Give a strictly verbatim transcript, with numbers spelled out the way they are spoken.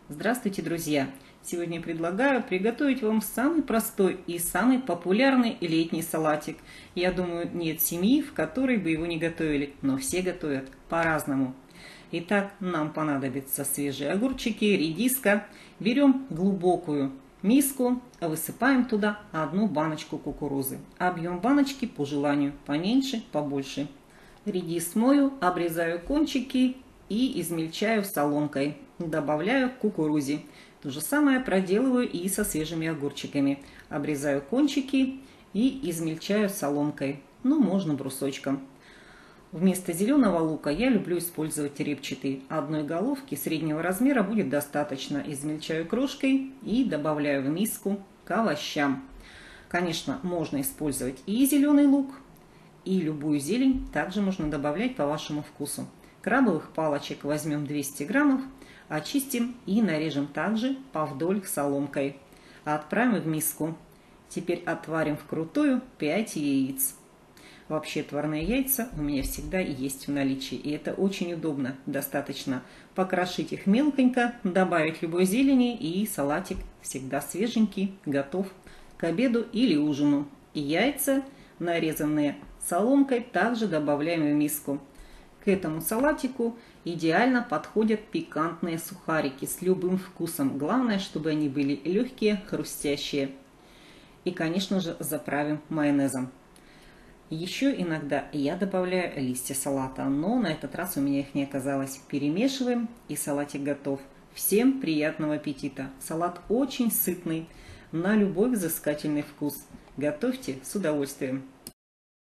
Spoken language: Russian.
Здравствуйте, друзья! Сегодня предлагаю приготовить вам самый простой и самый популярный летний салатик. Я думаю, нет семьи, в которой бы его не готовили, но все готовят по-разному. Итак, нам понадобятся свежие огурчики, редиска. Берем глубокую миску, высыпаем туда одну баночку кукурузы. Объем баночки по желанию, поменьше, побольше. Редис мою, обрезаю кончики и измельчаю соломкой. Добавляю к кукурузе. То же самое проделываю и со свежими огурчиками. Обрезаю кончики и измельчаю соломкой. Ну, можно брусочком. Вместо зеленого лука я люблю использовать репчатый. Одной головки среднего размера будет достаточно. Измельчаю крошкой и добавляю в миску к овощам. Конечно, можно использовать и зеленый лук, и любую зелень. Также можно добавлять по вашему вкусу. Крабовых палочек возьмем двести граммов, очистим и нарежем также повдоль соломкой. Отправим в миску. Теперь отварим вкрутую пять яиц. Вообще отварные яйца у меня всегда есть в наличии, и это очень удобно. Достаточно покрошить их мелконько, добавить любой зелени, и салатик всегда свеженький, готов к обеду или ужину. И яйца, нарезанные соломкой, также добавляем в миску. К этому салатику идеально подходят пикантные сухарики с любым вкусом. Главное, чтобы они были легкие, хрустящие. И, конечно же, заправим майонезом. Еще иногда я добавляю листья салата, но на этот раз у меня их не оказалось. Перемешиваем, и салатик готов. Всем приятного аппетита! Салат очень сытный, на любой взыскательный вкус. Готовьте с удовольствием.